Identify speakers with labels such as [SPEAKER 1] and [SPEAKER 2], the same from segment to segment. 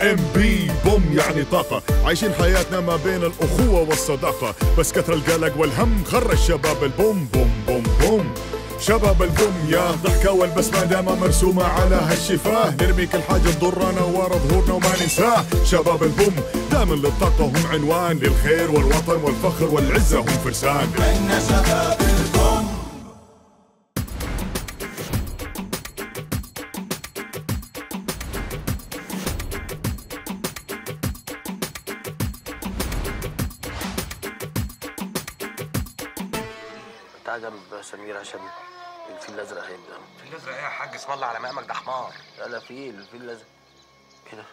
[SPEAKER 1] BMB بوم يعني طاقة، عايشين حياتنا ما بين الأخوة والصداقة، بس كثر القلق والهم خرج شباب البوم بوم بوم بوم. شباب البوم يا ضحكة والبسمة دايما مرسومة على هالشفاه، نرمي كل حاجة تضرنا ورا ظهورنا وما ننساه. شباب البوم دائما للطاقة هم عنوان، للخير والوطن والفخر والعزة هم فرسان.
[SPEAKER 2] احنا شباب البوم.
[SPEAKER 3] تعجب سمير عشان الفيل الازرق هيبدا.
[SPEAKER 4] الفيل الازرق ايه يا حاج؟ اسم الله على مقامك، ده حمار.
[SPEAKER 3] لا الفيل الازرق كده.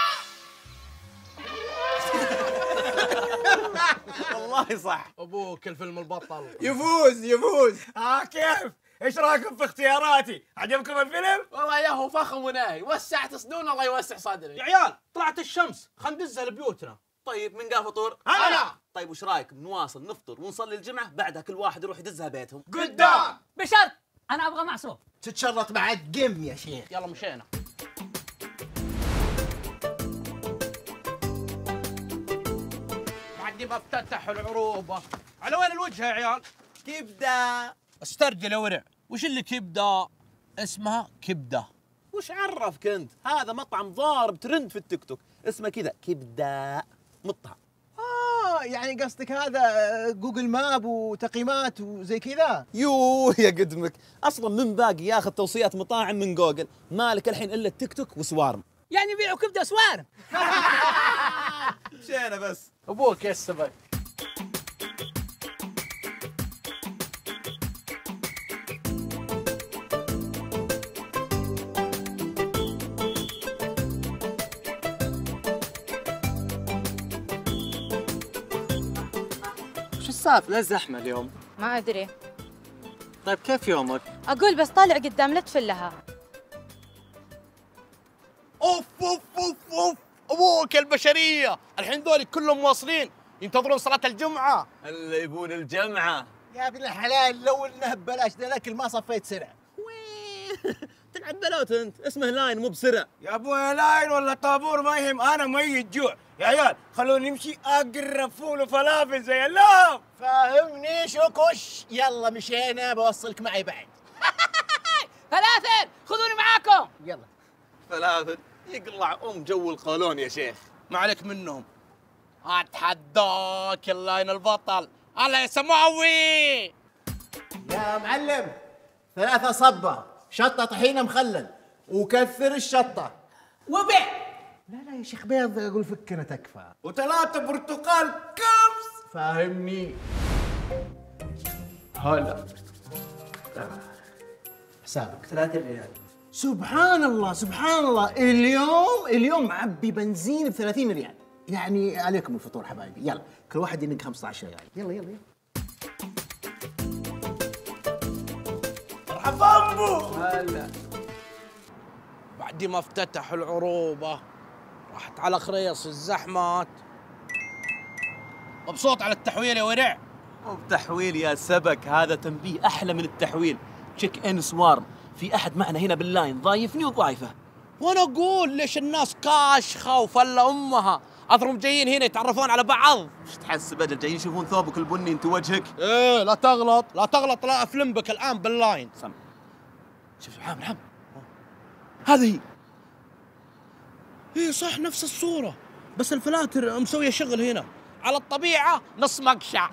[SPEAKER 5] والله صح.
[SPEAKER 4] ابوك الفيلم البطل
[SPEAKER 5] يفوز.
[SPEAKER 4] كيف؟ ايش رايكم في اختياراتي؟ عجبكم الفيلم؟
[SPEAKER 3] والله يا هو فخم وناهي، وسعت صدون الله يوسع صدري.
[SPEAKER 4] يا عيال طلعت الشمس، خلينا ندزها لبيوتنا.
[SPEAKER 5] طيب من قال فطور؟
[SPEAKER 4] أنا.
[SPEAKER 5] طيب وش رايكم نواصل نفطر ونصلي الجمعة، بعدها كل واحد يروح يدزها بيتهم؟
[SPEAKER 4] قدام.
[SPEAKER 6] بشرط انا ابغى معصوب.
[SPEAKER 7] تتشرط بعد قم يا شيخ.
[SPEAKER 4] يلا مشينا. بعد ما افتتحوا العروبة. على وين الوجه يا عيال؟
[SPEAKER 5] كبدة.
[SPEAKER 4] استرجل يا ورع، وش اللي كبدة؟ اسمها كبدة.
[SPEAKER 5] وش عرفك انت؟ هذا مطعم ضارب ترند في التيك توك، اسمه كذا كبدة مطعم.
[SPEAKER 7] يعني قصدك هذا جوجل ماب وتقييمات وزي كذا؟
[SPEAKER 5] يوه يا قدمك، اصلا من باقي ياخذ توصيات مطاعم من جوجل، مالك الحين الا التيك توك وسوارم.
[SPEAKER 6] يعني يبيعوا كبده سوارم.
[SPEAKER 5] مشينا بس.
[SPEAKER 4] ابوك يا السبك.
[SPEAKER 5] وش السالفة؟ ليه زحمة اليوم؟
[SPEAKER 8] ما أدري.
[SPEAKER 5] طيب كيف يومك؟
[SPEAKER 8] أقول بس طالع قدام لا تفلها.
[SPEAKER 4] اوف اوف اوف اوف، ابوك البشرية، الحين ذولي كلهم مواصلين ينتظرون صلاة الجمعة.
[SPEAKER 5] اللي يبون الجمعة.
[SPEAKER 7] يا ابن الحلال لو انه ببلاش ذا الاكل ما صفيت سرع.
[SPEAKER 5] تلعب بلوت انت، اسمه لاين مو بسرع.
[SPEAKER 4] يا ابوي لاين ولا طابور ما يهم، انا ميت جوع. يا عيال خلوني نمشي اقرب فول وفلافل زي اللام.
[SPEAKER 7] فاهمني شوكوش. يلا مشينا، بوصلك معي بعد.
[SPEAKER 6] فلافل خذوني معاكم.
[SPEAKER 7] يلا.
[SPEAKER 5] فلافل يقلع جو القولون يا شيخ.
[SPEAKER 4] ما عليك منهم. اتحداك اللاين البطل، الله يا سماوي.
[SPEAKER 7] يا معلم 3 صبة شطة طحينة مخلل وكثر الشطة.
[SPEAKER 6] وبيع.
[SPEAKER 7] لا يا شيخ بيض، اقول فكنا تكفى.
[SPEAKER 4] و3 برتقال كبس.
[SPEAKER 7] فاهمني. هلا حسابك
[SPEAKER 3] 3 ريال.
[SPEAKER 7] سبحان الله اليوم معبي بنزين ب 30 ريال. يعني عليكم الفطور حبايبي. يلا كل واحد ينق 15 ريال. يلا
[SPEAKER 4] مرحبا بو. هلا. بعد ما افتتحوا العروبة راحت على خريص الزحمات. مبسوط على التحويل يا ورع؟
[SPEAKER 5] مو بتحويل يا سبك، هذا تنبيه احلى من التحويل. تشيك ان سوارم، في احد معنا هنا باللاين ضايفني وضايفه.
[SPEAKER 4] وانا اقول ليش الناس كاشخه وفله امها، اثرهم جايين هنا يتعرفون على بعض.
[SPEAKER 5] وش تحسب اجل جايين يشوفون ثوبك البني انت وجهك؟
[SPEAKER 4] ايه لا تغلط لا افلم بك الان باللاين.
[SPEAKER 5] سم. شوف عام هذه
[SPEAKER 4] ايه صح نفس الصورة، بس الفلاتر مسوية شغل هنا، على الطبيعة نص مقشع.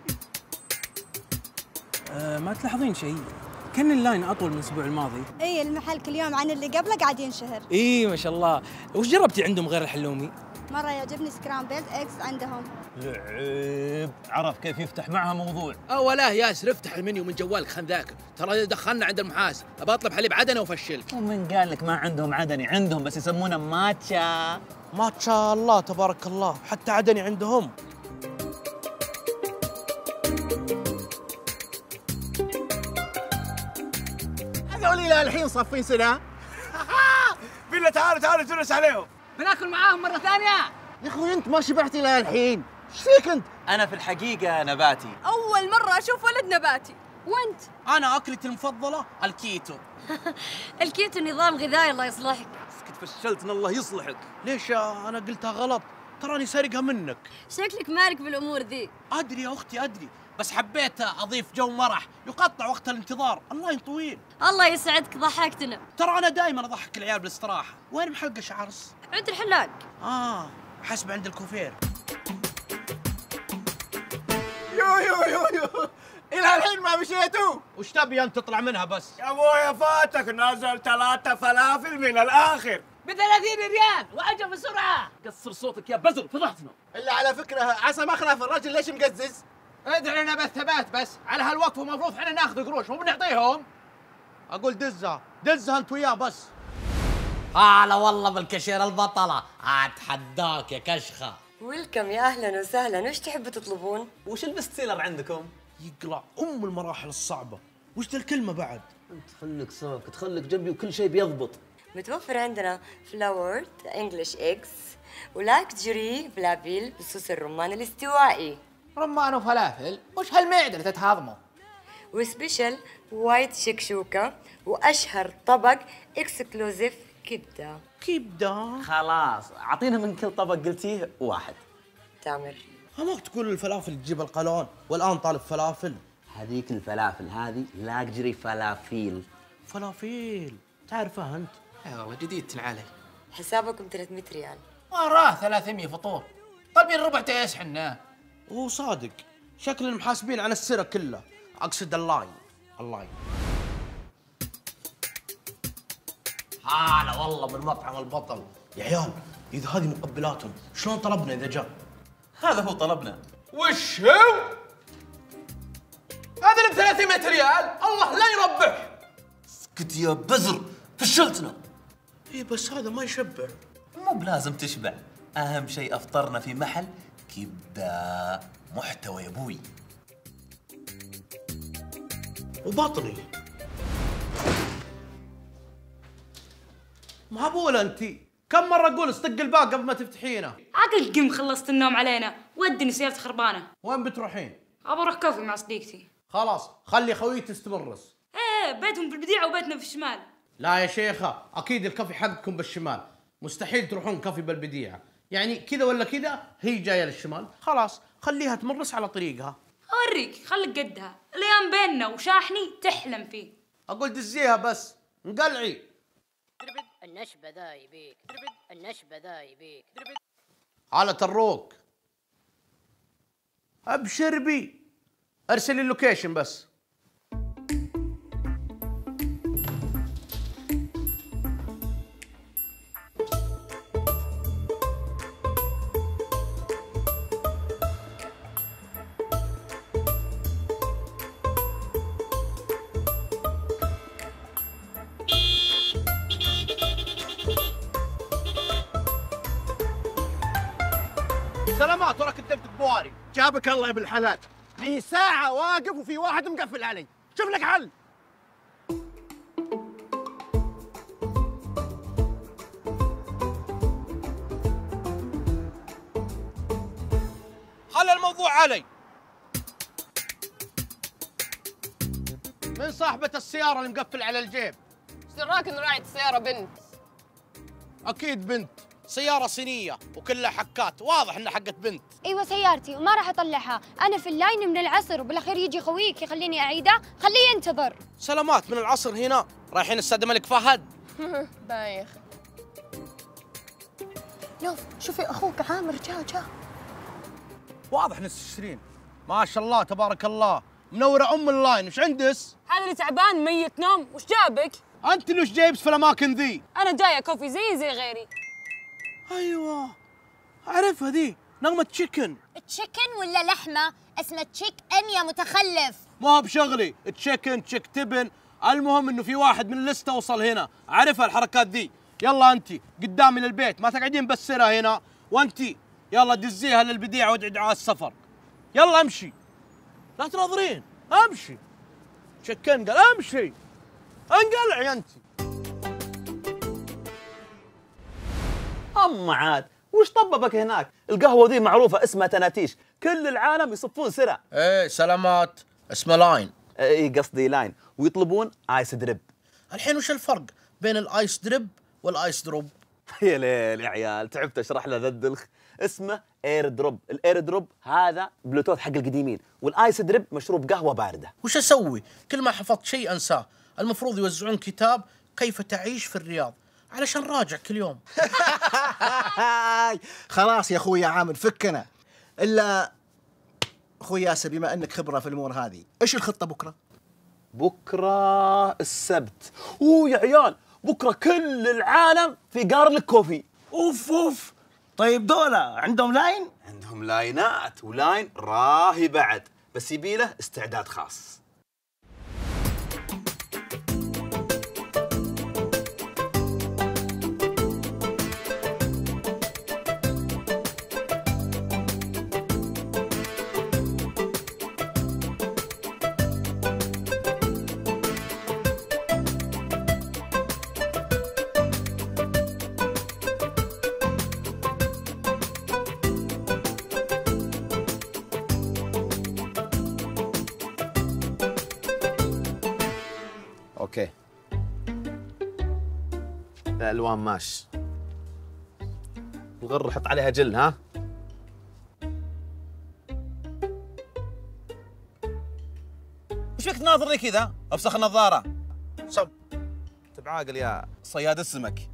[SPEAKER 9] ما تلاحظين شيء؟ كان اللاين اطول من الاسبوع الماضي.
[SPEAKER 8] اي المحل كل يوم عن اللي قبله قاعد ينشهر.
[SPEAKER 9] اي ما شاء الله. وش جربتي عندهم غير الحلومي؟
[SPEAKER 8] مرة يعجبني سكرامبلد اكس عندهم.
[SPEAKER 5] لعيب، عرف كيف يفتح معها موضوع.
[SPEAKER 4] ولا ياسر افتح المنيو من جوالك خلنا ذاكر، ترى دخلنا عند المحاسب، ابى اطلب حليب عدني وفشلت.
[SPEAKER 5] ومن قال لك ما عندهم عدني؟ عندهم بس يسمونه ماتشا.
[SPEAKER 4] ما شاء الله تبارك الله، حتى عدني عندهم.
[SPEAKER 7] هذول الى الحين صافين سنة.
[SPEAKER 4] بالله تعالوا جلس عليهم.
[SPEAKER 6] بناكل معاهم مرة ثانية.
[SPEAKER 7] يا اخوي انت ما شبعت الى الحين، ايش فيك انت؟
[SPEAKER 5] انا في الحقيقة نباتي.
[SPEAKER 8] أول مرة أشوف ولد نباتي. وأنت؟
[SPEAKER 4] انا اكلتي المفضلة الكيتو.
[SPEAKER 8] الكيتو نظام غذائي الله يصلحك.
[SPEAKER 5] اسكت فشلتنا الله يصلحك.
[SPEAKER 10] ليش انا قلتها غلط؟ تراني سارقها منك.
[SPEAKER 8] شكلك مالك بالامور ذي.
[SPEAKER 10] ادري يا اختي ادري، بس حبيت اضيف جو مرح يقطع وقت الانتظار، اللاين طويل.
[SPEAKER 8] الله يسعدك ضحكتنا.
[SPEAKER 10] ترى انا دائما اضحك العيال بالاستراحه. وين محلقه شعرس؟
[SPEAKER 8] عند الحلاق.
[SPEAKER 10] حسب عند الكوفير.
[SPEAKER 4] يو الى الحين ما مشيتوا؟
[SPEAKER 10] وش تبي انت تطلع منها بس؟
[SPEAKER 4] يا ابويا فاتك، نازل 3 فلافل من الاخر
[SPEAKER 6] ب 30 ريال واجا بسرعه.
[SPEAKER 5] قصر صوتك يا بزر فضحتنا.
[SPEAKER 4] الا على فكره عسى ما خلاف الرجل ليش مقزز؟
[SPEAKER 10] ادعي لنا بالثبات بس، على هالوقف المفروض احنا ناخذ قروش مو بنعطيهم. اقول دزها انت وياه بس.
[SPEAKER 11] هلا والله بالكاشير البطلة، اتحداك يا كشخة.
[SPEAKER 12] ويلكم يا اهلا وسهلا، وش تحبوا تطلبون؟
[SPEAKER 5] وش البست سيلر عندكم؟
[SPEAKER 10] يقلع المراحل الصعبة، وش ذا الكلمة بعد؟
[SPEAKER 5] انت خليك ساكت، خليك جنبي وكل شيء بيضبط.
[SPEAKER 12] متوفر عندنا فلاورد انجلش اكس ولاكجري فلافيل بصوص الرمان الاستوائي.
[SPEAKER 11] رمان وفلافل، وش هالمعدة اللي تتهضموا؟
[SPEAKER 12] وسبيشل وايت شكشوكة، واشهر طبق اكسكلوزيف كبدة.
[SPEAKER 5] خلاص اعطينا من كل طبق قلتيه واحد.
[SPEAKER 12] تامر
[SPEAKER 10] همك تقول الفلافل تجيب القلون والان طالب فلافل.
[SPEAKER 5] هذيك الفلافل هذه لاكجري فلافيل.
[SPEAKER 10] فلافيل تعرفها انت؟
[SPEAKER 11] اي والله جديد علي.
[SPEAKER 12] حسابكم 300 ريال.
[SPEAKER 11] وراه 300 فطور. طالبين ربع تيس حنا.
[SPEAKER 10] هو صادق، شكل المحاسبين عن السرة كله. اقصد اللاين.
[SPEAKER 11] هلا والله بالمطعم البطل.
[SPEAKER 10] يا عيال اذا هذه مقبلاتهم شلون طلبنا اذا جاء؟
[SPEAKER 5] هذا هو طلبنا.
[SPEAKER 11] وش هو؟ هذا ب 300 ريال، الله لا يربح.
[SPEAKER 5] اسكت يا بزر فشلتنا.
[SPEAKER 10] اي بس هذا ما يشبع.
[SPEAKER 5] مو بلازم تشبع، اهم شيء افطرنا في محل كبده محتوى يا ابوي.
[SPEAKER 10] وبطني معبولة انت، كم مرة اقول استق الباب قبل ما تفتحينه؟
[SPEAKER 13] عقل قم خلصت النوم علينا، ودني سيارتي خربانة.
[SPEAKER 10] وين بتروحين؟
[SPEAKER 13] ابى اروح كوفي مع صديقتي.
[SPEAKER 10] خلاص خلي خويك تستمرس.
[SPEAKER 13] ايه بيتهم بالبديعة وبيتنا في الشمال.
[SPEAKER 10] لا يا شيخة، اكيد الكافي حقكم بالشمال، مستحيل تروحون كافي بالبديعة، يعني كذا ولا كذا هي جاية للشمال، خلاص خليها تمرس على طريقها.
[SPEAKER 13] اوريك خليك قدها، الايام بيننا وشاحني تحلم فيه.
[SPEAKER 10] اقول دزيها بس، انقلعي.
[SPEAKER 14] النشبة ذا يبيك، النشبة ذا يبيك.
[SPEAKER 10] على تروك. ابشر بي، ارسل اللوكيشن بس. سلامات، وراك كدبت بواري.
[SPEAKER 4] جابك الله يا ابن الحلال، لي ساعة واقف وفي واحد مقفل علي، شوف لك حل.
[SPEAKER 10] خلي الموضوع علي. من صاحبة السيارة اللي مقفل على الجيب؟
[SPEAKER 15] سراك ان راعية السيارة بنت.
[SPEAKER 10] أكيد بنت، سيارة صينية وكلها حكات، واضح إنها حقت بنت.
[SPEAKER 16] ايوه سيارتي وما راح اطلعها، انا في اللاين من العصر وبالاخير يجي خويك يخليني اعيدها، خليه ينتظر.
[SPEAKER 10] سلامات، من العصر هنا رايحين السد الملك فهد.
[SPEAKER 15] بايخ.
[SPEAKER 16] نوف شوفي اخوك عامر جا.
[SPEAKER 10] واضح نس تشترين، ما شاء الله تبارك الله، منورة اللاين، وش عندس؟
[SPEAKER 15] هذا اللي تعبان ميت نوم، وش جابك؟
[SPEAKER 10] أنت اللي وش جايبس في الأماكن ذي؟
[SPEAKER 15] أنا جاية كوفي زي غيري.
[SPEAKER 10] أيوه أعرفها ذي، نغمة تشيكن.
[SPEAKER 16] تشيكن ولا لحمة؟ اسمه تشيك ان يا متخلف.
[SPEAKER 10] ما هو بشغلي، تشيكن تشيك تبن، المهم إنه في واحد من اللستة وصل هنا، أعرفها الحركات ذي. يلا أنت قدامي للبيت، ما تقعدين بسرها هنا، وأنت يلا دزيها للبديعة وادعي على السفر. يلا امشي، لا تناظرين، امشي. تشيكن قال امشي، انقلعي أنت.
[SPEAKER 5] أما عاد وش طببك هناك؟ القهوة ذي معروفة اسمها تناتيش، كل العالم يصفون سرع.
[SPEAKER 10] ايه سلامات، اسمه لاين.
[SPEAKER 5] اي قصدي لاين، ويطلبون ايس دريب.
[SPEAKER 10] الحين وش الفرق بين الايس دريب والايس دروب؟
[SPEAKER 5] يا ليل يا عيال، تعبت اشرح له ذا الدلخ. اسمه اير دروب. الاير دروب هذا بلوتوث حق القديمين، والايس دريب مشروب قهوه بارده.
[SPEAKER 10] وش اسوي؟ كل ما حفظت شيء انساه. المفروض يوزعون كتاب كيف تعيش في الرياض علشان راجع كل يوم.
[SPEAKER 7] خلاص يا اخوي يا عامر فكنا. الا اخوي ياسر، بما انك خبره في الامور هذه، ايش الخطه بكره؟
[SPEAKER 5] بكره السبت. يا عيال، بكره كل العالم في جارليك كوفي.
[SPEAKER 4] اوف اوف. طيب دولا عندهم لاين؟
[SPEAKER 5] عندهم لاينات، ولاين راهي بعد، بس يبي له استعداد خاص. اوكي، الالوان ماشي. الغر حط عليها جل. ها وش فيك تناظرني كذا؟ افسخ النظاره. صب تبعاقل يا صياد السمك.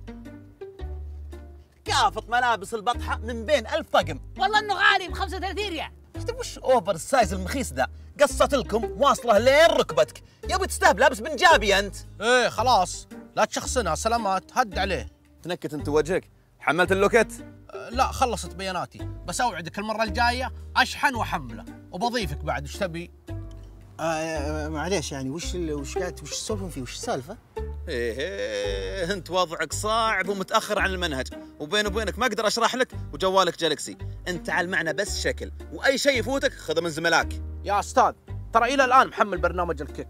[SPEAKER 5] كافط ملابس البطحه من بين 1000 طقم.
[SPEAKER 6] والله انه غالي ب 35 ريال.
[SPEAKER 5] وش اوفر سايز المخيس ذا؟ قصت لكم واصله لين ركبتك. يبي تستهبل لابس بنجابي انت.
[SPEAKER 10] ايه خلاص لا تشخصنها، سلامات. هد عليه.
[SPEAKER 5] تنكت انت وجهك. حملت اللوكت؟
[SPEAKER 10] لا خلصت بياناتي، بس اوعدك المره الجايه اشحن واحمله وبضيفك بعد. ايش تبي؟
[SPEAKER 7] معليش يعني وش تسولفون فيه؟ وش السالفه؟
[SPEAKER 5] ايه انت وضعك صعب ومتاخر عن المنهج، وبيني وبينك ما اقدر اشرح لك وجوالك جالكسي. انت تعال معنا بس شكل، واي شيء يفوتك خذه من زملاك.
[SPEAKER 10] يا استاذ ترى الى الان محمل برنامج الكيك.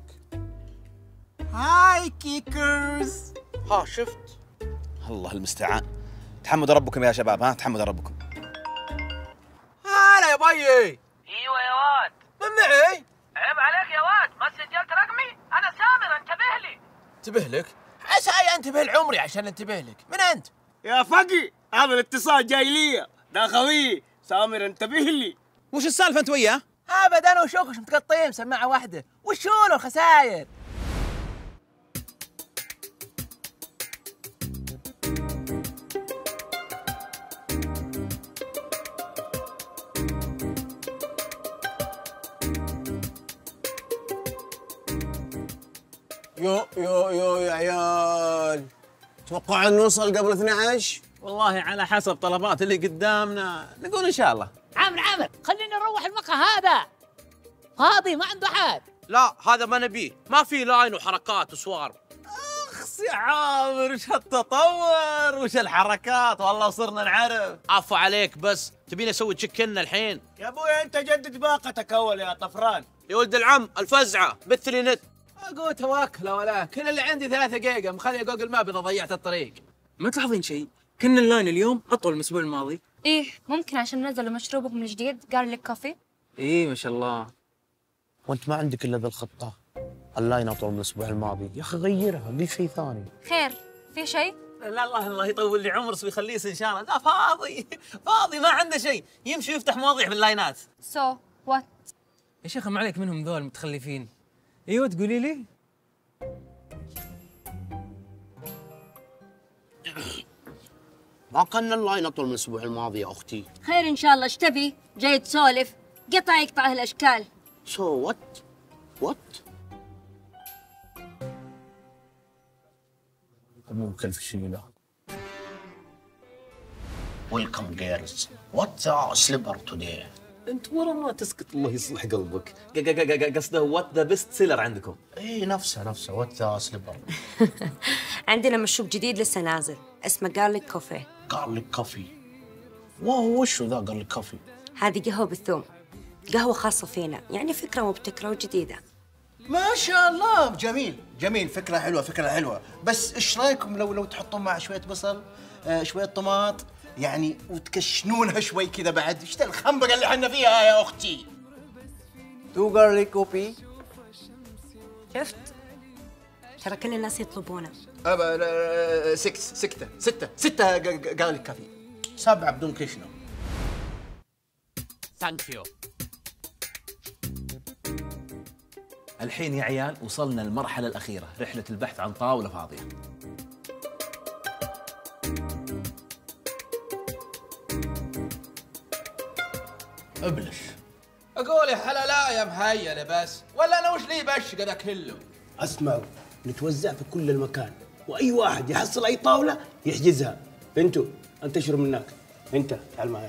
[SPEAKER 4] هاي كيكرز.
[SPEAKER 10] ها شفت؟
[SPEAKER 5] الله المستعان. تحمدوا ربكم يا شباب. ها تحمدوا ربكم.
[SPEAKER 10] هلا يا بيي.
[SPEAKER 6] ايوه يا واد.
[SPEAKER 10] من معي؟
[SPEAKER 6] عيب عليك يا واد، ما سجلت رقمي؟ انا سامر، انتبه لي.
[SPEAKER 10] انتبه لك؟ عساي انتبه لعمري عشان انتبه لك. من انت؟
[SPEAKER 4] يا فقي، هذا الاتصال جاي لي. ده خوي سامر، انتبه لي.
[SPEAKER 5] وش السالفه انت وياه؟
[SPEAKER 6] ابد انا وشوكش متقطعين سماعه واحده. وشو له الخساير؟
[SPEAKER 17] يو يا عيال، توقع نوصل قبل 12؟
[SPEAKER 5] والله على حسب طلبات اللي قدامنا، نقول ان شاء الله.
[SPEAKER 6] عامر خلينا نروح المقهى هذا فاضي ما عنده حد.
[SPEAKER 10] لا هذا ما نبيه، ما في لاين وحركات وسوار.
[SPEAKER 5] اخس يا عامر، وش هالتطور وش الحركات، والله صرنا نعرف.
[SPEAKER 10] عفو عليك، بس تبيني اسوي تشيكن الحين؟
[SPEAKER 4] يا ابوي انت جدد باقتك اول يا طفران.
[SPEAKER 10] يا ولد العم الفزعه مثلي نت.
[SPEAKER 9] اقول توكله ولا كل اللي عندي 3 جيجا مخلي جوجل ماب اذا ضيعت الطريق. ما تلاحظين شيء؟ كنا اللاين اليوم اطول من الاسبوع الماضي.
[SPEAKER 16] ايه ممكن عشان نزلوا مشروبكم الجديد جارليك كوفي.
[SPEAKER 9] ايه ما شاء الله.
[SPEAKER 10] وانت ما عندك الا ذا الخطه؟ اللاين اطول من الاسبوع الماضي. يا اخي غيرها، قل شيء ثاني.
[SPEAKER 16] خير في شيء؟
[SPEAKER 5] لا الله يطول لي عمر ويخليه ان شاء الله. لا فاضي ما عنده شيء، يمشي يفتح مواضيع في اللاينات.
[SPEAKER 16] سو وات؟
[SPEAKER 9] يا شيخ ما عليك منهم ذول متخلفين. ايوه تقولي لي؟
[SPEAKER 10] ما كان اللاين اطول من الاسبوع الماضي يا اختي.
[SPEAKER 8] خير ان شاء الله. ايش تبي؟ جاي تسولف؟ قطع يقطع هالاشكال.
[SPEAKER 10] سو وات؟ ممكن في شيء لا. ويلكم جيرلز، وات ذا سليبر توداي.
[SPEAKER 5] انت ورا ما تسكت الله يصلح قلبك. قصده وات ذا بيست سيلر عندكم.
[SPEAKER 10] اي نفسها وات ذا سليبر.
[SPEAKER 12] عندنا مشروب جديد لسه نازل اسمه جارليك كوفي.
[SPEAKER 10] جارليك كوفي؟ واو وشو ذا جارليك كوفي؟
[SPEAKER 12] هذه قهوة بالثوم، قهوة خاصة فينا، يعني فكرة مبتكرة وجديدة.
[SPEAKER 7] ما شاء الله، جميل، فكرة حلوة. بس ايش رايكم لو تحطون مع شوية بصل، شوية طماط يعني، وتكشنونها شوي كذا بعد. ايش ذا الخنبقة اللي حنا فيها يا اختي؟
[SPEAKER 17] 2 جارليك كوفي.
[SPEAKER 12] شفت؟ ترى كل الناس يطلبونه.
[SPEAKER 7] ستة قال كافي.
[SPEAKER 10] 7 بدون كشنه.
[SPEAKER 18] ثانك يو. الحين يا عيال وصلنا للمرحلة الأخيرة، رحلة البحث عن طاولة فاضية.
[SPEAKER 10] ابلش.
[SPEAKER 11] اقول يا حلا يا مهيله بس، ولا انا وش لي بشق ذا كله؟
[SPEAKER 19] اسمعوا، نتوزع في كل المكان، واي واحد يحصل اي طاوله يحجزها. انتوا انتشروا من هناك. انت تعال معايا.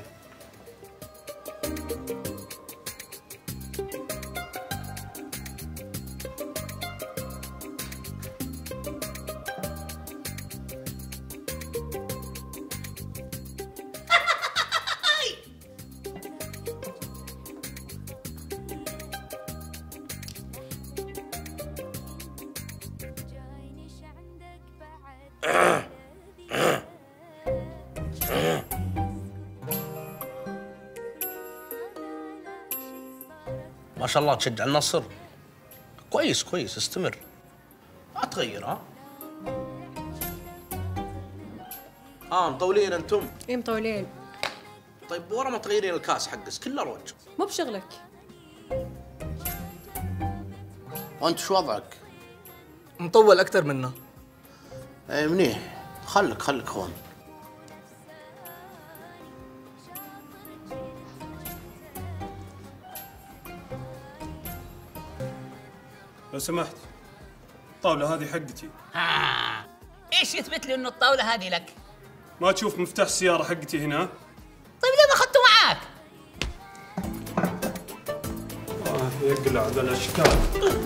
[SPEAKER 10] ما شاء الله تشجع النصر. كويس استمر. ما تغير ها؟ مطولين انتم؟
[SPEAKER 15] ايه مطولين.
[SPEAKER 10] طيب ورا ما تغيرين الكاس حقس كله روج.
[SPEAKER 15] مو بشغلك.
[SPEAKER 10] وانت شو وضعك؟
[SPEAKER 9] مطول اكثر منا.
[SPEAKER 10] اي منيح. خلك هون.
[SPEAKER 20] لو سمحت، الطاولة هذه حقتي.
[SPEAKER 6] ايش يثبت لي انه الطاولة هذه لك؟
[SPEAKER 20] ما تشوف مفتاح السيارة حقتي هنا؟
[SPEAKER 6] طيب ليه ما اخذته معاك؟
[SPEAKER 20] يقلع ذا الاشكال.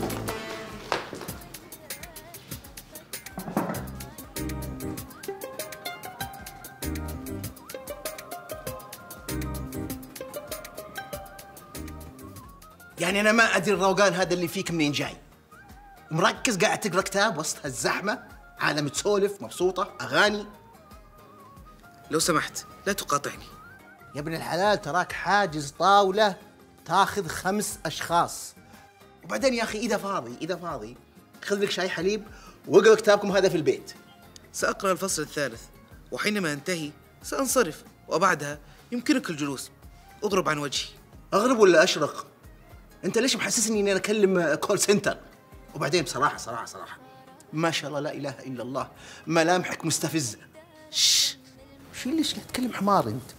[SPEAKER 7] يعني انا ما ادري الروقان هذا اللي فيك منين جاي. مركز قاعد تقرا كتاب وسط هالزحمه، عالم تسولف مبسوطه اغاني.
[SPEAKER 21] لو سمحت لا تقاطعني.
[SPEAKER 7] يا ابن الحلال تراك حاجز طاوله تاخذ 5 اشخاص. وبعدين يا اخي اذا فاضي خذ لك شاي حليب واقرا كتابكم هذا في البيت.
[SPEAKER 21] سأقرأ الفصل الثالث وحينما انتهي سأنصرف، وبعدها يمكنك الجلوس. اغرب عن وجهي.
[SPEAKER 7] اغرب ولا اشرق؟ انت ليش محسسني اني انا اكلم كول سنتر؟ وبعدين صراحه ما شاء الله لا اله الا الله، ملامحك مستفزه. شش، شو ليش قاعد تتكلم حمار انت؟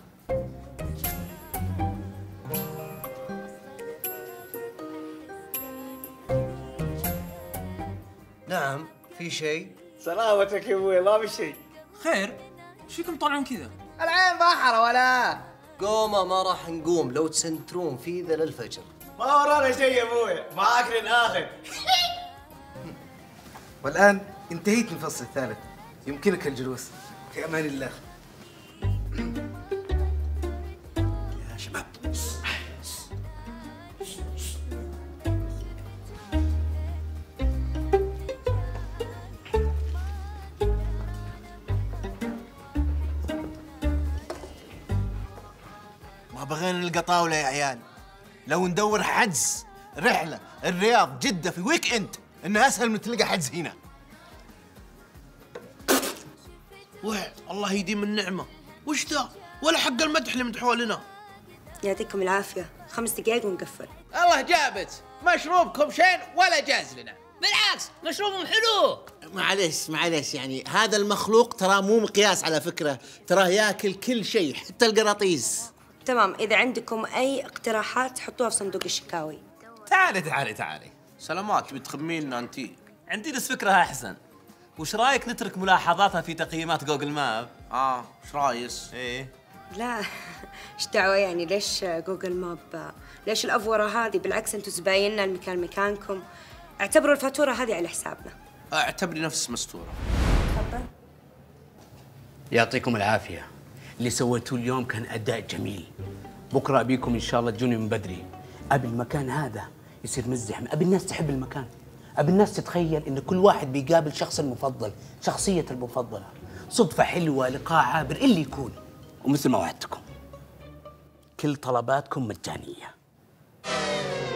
[SPEAKER 9] نعم، في شيء؟
[SPEAKER 4] سلامتك يا ابوي، ما في شيء.
[SPEAKER 9] خير؟ ايش فيكم طالعون كذا؟
[SPEAKER 4] العين بحر ولا
[SPEAKER 17] قومه ما راح نقوم لو تسنترون في ذا للفجر.
[SPEAKER 4] ما ورانا شيء يا ابوي، معاك للاخر.
[SPEAKER 21] والآن انتهيت من الفصل الثالث، يمكنك الجلوس. في أمان الله.
[SPEAKER 7] يا شباب ما بغينا نلقى طاولة يا عيال. لو ندور حجز رحلة الرياض جدة في ويك اند انه اسهل من تلقى حجز هنا.
[SPEAKER 10] الله يديم النعمة. وش ذا؟ ولا حق المدح اللي مدحوه لنا.
[SPEAKER 12] يعطيكم العافية، 5 دقايق ونقفل.
[SPEAKER 11] الله جابت مشروبكم شين ولا جاز لنا.
[SPEAKER 6] بالعكس مشروبهم حلو.
[SPEAKER 7] معليش يعني هذا المخلوق ترى مو مقياس على فكرة، تراه ياكل كل شيء حتى القراطيس.
[SPEAKER 12] تمام، إذا عندكم أي اقتراحات حطوها في صندوق الشكاوي.
[SPEAKER 18] تعالي.
[SPEAKER 10] سلامات، بتخميننا انتي؟
[SPEAKER 18] عندي بس فكرة أحسن. وش رايك نترك ملاحظاتها في تقييمات جوجل ماب؟
[SPEAKER 10] وش رايس؟
[SPEAKER 18] ايه
[SPEAKER 12] لا ايش دعوة يعني؟ ليش جوجل ماب؟ ليش الأفورة هذه؟ بالعكس انتم زبايننا، المكان مكانكم. اعتبروا الفاتورة هذه على حسابنا.
[SPEAKER 10] اعتبري نفس مستورة.
[SPEAKER 12] تفضل.
[SPEAKER 19] يعطيكم العافية، اللي سويتوه اليوم كان أداء جميل. بكرة أبيكم إن شاء الله تجوني من بدري. أبي المكان هذا يصير مزدحم، أبي الناس تحب المكان، أبي الناس تتخيل إن كل واحد بيقابل شخص المفضل، شخصيته المفضلة، صدفة حلوة، لقاء عابر، اللي يكون. ومثل ما وعدتكم كل طلباتكم مجانية.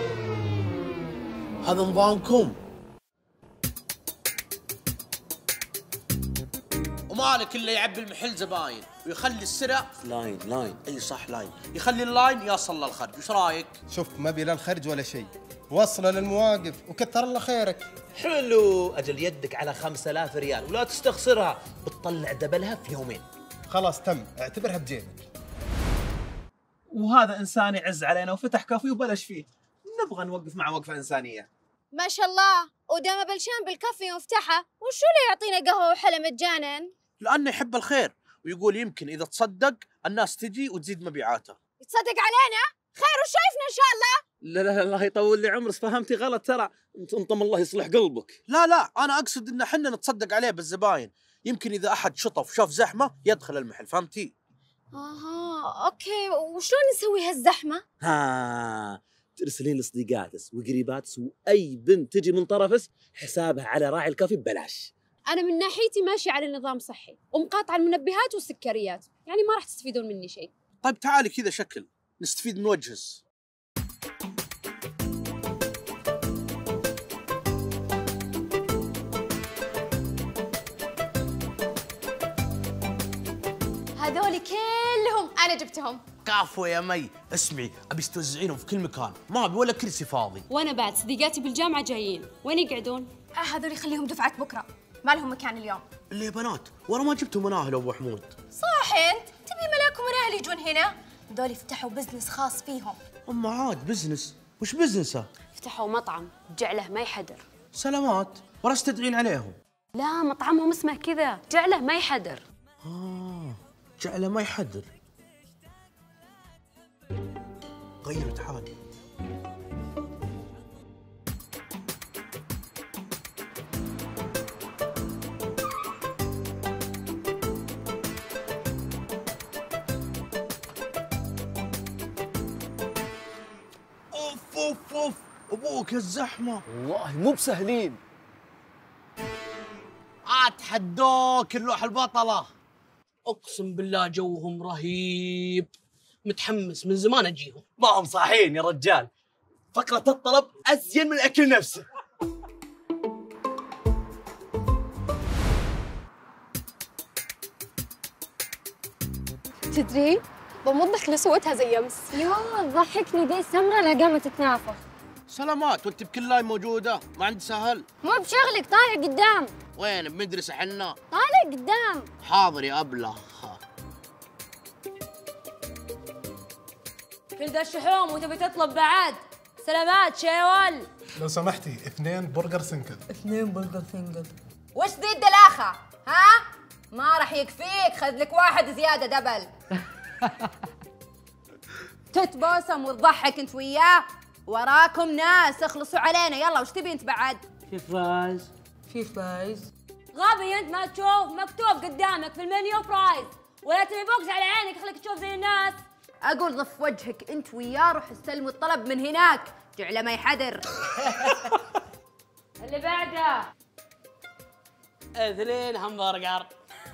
[SPEAKER 10] هذا نظامكم. ومالك الا يعبي المحل زباين ويخلي السرع لاين اي صح لاين، يخلي اللاين يصل للخرج، وش رايك؟
[SPEAKER 7] شوف ما بي لا الخرج ولا شيء، وصله للمواقف وكثر الله خيرك.
[SPEAKER 18] حلو، اجل يدك على 5000 ريال ولا تستخسرها، بتطلع دبلها في يومين.
[SPEAKER 7] خلاص تم، اعتبرها بجيبك.
[SPEAKER 18] وهذا انسان يعز علينا وفتح كافي وبلش فيه، نبغى نوقف معه وقفه انسانيه.
[SPEAKER 16] ما شاء الله، ودام بلشان بالكافي وفتحه، وشو اللي يعطينا قهوه وحلا مجانا؟
[SPEAKER 10] لانه يحب الخير ويقول يمكن اذا تصدق الناس تجي وتزيد مبيعاته.
[SPEAKER 16] يتصدق علينا؟ خير وشايفنا ان شاء الله.
[SPEAKER 18] لا الله يطول لي عمرك، فهمتي غلط ترى، انطم الله يصلح قلبك.
[SPEAKER 10] لا انا اقصد ان احنا نتصدق عليه بالزباين، يمكن اذا احد شطف شاف زحمه يدخل المحل، فهمتي؟
[SPEAKER 16] اها اوكي، وشلون نسوي هالزحمه؟
[SPEAKER 18] ترسلين لصديقاتس وقريباتس واي بنت تجي من طرفس حسابها على راعي الكافي ببلاش.
[SPEAKER 15] انا من ناحيتي ماشي على نظام صحي ومقاطعه المنبهات والسكريات، يعني ما راح تستفيدون مني شيء.
[SPEAKER 10] طيب تعالي كذا شكل نستفيد من وجهس.
[SPEAKER 15] هذول كلهم انا جبتهم.
[SPEAKER 10] كافو يا مي، اسمعي ابي توزعينهم في كل مكان، ما ابي ولا كرسي فاضي.
[SPEAKER 15] وانا بعد صديقاتي بالجامعه جايين، وين يقعدون؟
[SPEAKER 16] هذول خليهم دفعه بكره، ما لهم مكان اليوم.
[SPEAKER 10] اللي يا بنات وانا ما جبتوا مناهل ابو حمود.
[SPEAKER 16] صح انت تبي ملاك ومناهل يجون هنا؟ هذول فتحوا بزنس خاص فيهم.
[SPEAKER 10] اما عاد بزنس، وش بزنسه؟
[SPEAKER 15] فتحوا مطعم جعله ما يحدر.
[SPEAKER 10] سلامات، ولا تدعين عليهم؟
[SPEAKER 15] لا مطعمهم اسمه كذا، جعله ما يحدر.
[SPEAKER 10] جعله ما يحدر. غيرت حالي. اوف ابوك الزحمه
[SPEAKER 17] والله مو بسهلين.
[SPEAKER 10] اتحدوك اللوح البطله.
[SPEAKER 9] اقسم بالله جوهم رهيب، متحمس من زمان اجيهم.
[SPEAKER 18] ما هم صاحيين يا رجال، فقرة الطلب ازين من الاكل نفسه.
[SPEAKER 15] تدري بمضخ اللي سويتها زي امس.
[SPEAKER 16] يوه ضحكني ذي السمره اللي قامت تتنافخ.
[SPEAKER 10] سلامات، وانت بكل لاين موجوده، ما عندي سهل.
[SPEAKER 16] مو بشغلك، طالع قدام.
[SPEAKER 10] وين بمدرسه حنا؟
[SPEAKER 16] طالع قدام.
[SPEAKER 10] حاضر يا ابله.
[SPEAKER 13] كل ذا الشحوم وتبي تطلب بعد؟ سلامات شيول.
[SPEAKER 1] لو سمحتي 2 برجر سنجل.
[SPEAKER 13] 2 برجر سنجل.
[SPEAKER 12] وش ذي الدلاخه؟ ها؟ ما راح يكفيك، خذ لك واحد زياده دبل. تتبوسم وتضحك انت وياه، وراكم ناس، اخلصوا علينا. يلا وش تبي انت بعد؟
[SPEAKER 9] في فرايز.
[SPEAKER 13] في فرايز. غبي انت، ما تشوف مكتوب قدامك في المنيو فرايز، ولا تبي بوكس على عينك خليك تشوف زي الناس.
[SPEAKER 12] اقول ضف وجهك انت وياه، روح استلموا الطلب من هناك، جعله ما يحدر.
[SPEAKER 13] اللي بعده
[SPEAKER 9] 2 همبرجر.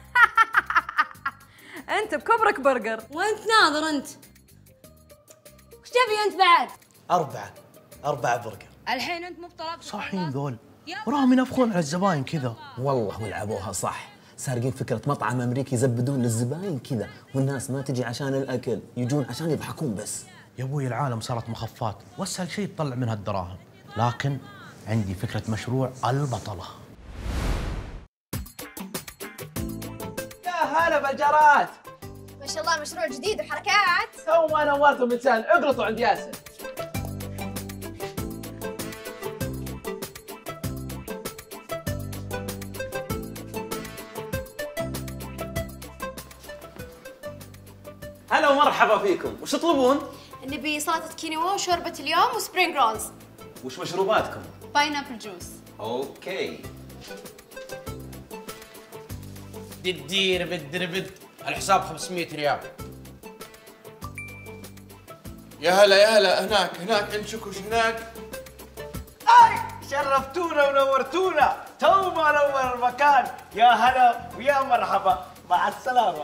[SPEAKER 13] انت بكبرك برجر، وانت ناظر انت. وش تبي انت بعد؟
[SPEAKER 18] 4 برجر.
[SPEAKER 13] الحين انت مو بطلب
[SPEAKER 10] صاحيين ذول، وراهم ينافخون على الزباين كذا.
[SPEAKER 18] والله ولعبوها صح، سارقين فكرة مطعم أمريكي يزبدون للزباين كذا، والناس ما تجي عشان الأكل، يجون عشان يضحكون بس.
[SPEAKER 10] يا ابوي العالم صارت مخفات، واسهل شيء تطلع منها الدراهم، لكن عندي فكرة مشروع البطلة.
[SPEAKER 9] يا هلا بالجارات.
[SPEAKER 16] ما شاء الله مشروع جديد وحركات.
[SPEAKER 9] تو ما نورتوا من سهل، اقلطوا عند ياسر.
[SPEAKER 18] هلا ومرحبا فيكم، وش تطلبون؟
[SPEAKER 16] نبي سلطه كينوا وشوربه اليوم وسبرينج رولز.
[SPEAKER 18] وش مشروباتكم؟
[SPEAKER 16] باينابل جوس.
[SPEAKER 18] اوكي.
[SPEAKER 10] بدر الحساب 500 ريال. يا هلا هناك انشك وش هناك؟
[SPEAKER 4] شرفتونا ونورتونا، تو ما نور المكان. يا هلا ويا مرحبا، مع السلامة.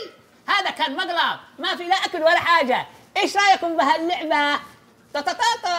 [SPEAKER 6] هذا كان مقلب، ما في لا اكل ولا حاجه. ايش رايكم بهاللعبه؟